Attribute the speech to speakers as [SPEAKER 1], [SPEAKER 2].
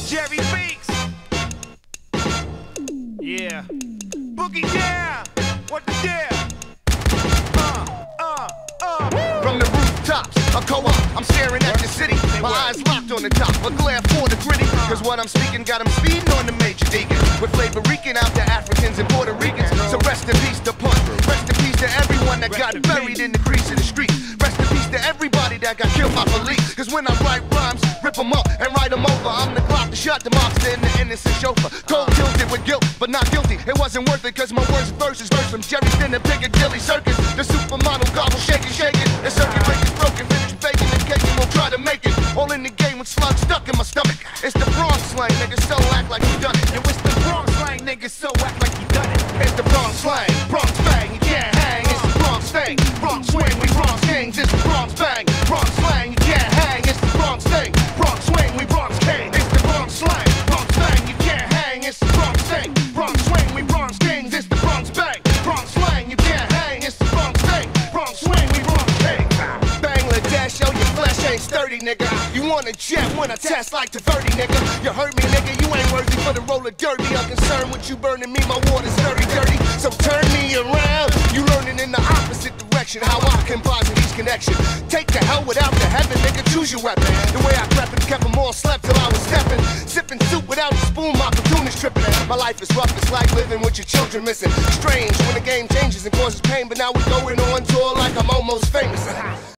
[SPEAKER 1] Jerry Beaks. Yeah. Boogie down. What the deal?
[SPEAKER 2] From the rooftops, a co-op, I'm staring at the city. My eyes locked on the top, a glare for the gritty. Cause what I'm speaking got them speeding on the major deacon. With flavor Rican out to Africans and Puerto Ricans. So rest in peace to Punk. Rest in peace to everyone that got buried in the crease of the street. Rest in peace to everybody that got killed by police. Cause when I write rhymes, rip them up and write them over. I'm the Glock that shot the mobster and the innocent chauffeur. Cold tilted with guilt, but not guilty. It wasn't worth it cause my words and verses verse from Jerry's in the Piccadilly Circus. The supermodel gobble shaking, shaking. The circuit breaker's broken, finish baking and caking. Won't try to make it. All in the game with slugs stuck in my stomach. It's the Bronx slang, niggas, so act like you done it.
[SPEAKER 1] Yo, it's the Bronx slang, niggas, so act like you done it.
[SPEAKER 2] It's the Bronx slang, Bronx bang, you can't hang. It's the Bronx thing, Bronx swing, we Bronx kings. It's the Bronx bang, Bronx slang, you can't hang. It's the Bronx thing, Bronx swing, we Bronx kings. It's the Bronx slang, Bronx bang, you can't hang. It's the Bronx thing, Bronx swing, we Bronx kings. It's the Bronx bang, Bronx slang, you can't hang. It's the Bronx thing, Bronx swing, we Bronx kings. Bangladesh, yo, your flesh ain't sturdy, nigga. You want a jet when I test like the 30, nigga. You heard me, nigga, you ain't worthy for the roller derby. I'm concerned with you burning me, my water's dirty, dirty. So turn me around, you learning in the opposite direction. How I can posit these connections. Take the hell without the heaven, nigga, choose your weapon. The way I crept and kept them all slept till I was stepping. Sipping soup without a spoon, my platoon is tripping. My life is rough, it's like living with your children missing. Strange when the game changes and causes pain, but now we going on tour like I'm almost famous.